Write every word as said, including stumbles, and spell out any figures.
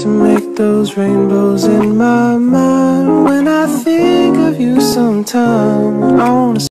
to make those rainbows in my mind. When I think of you sometime, I wanna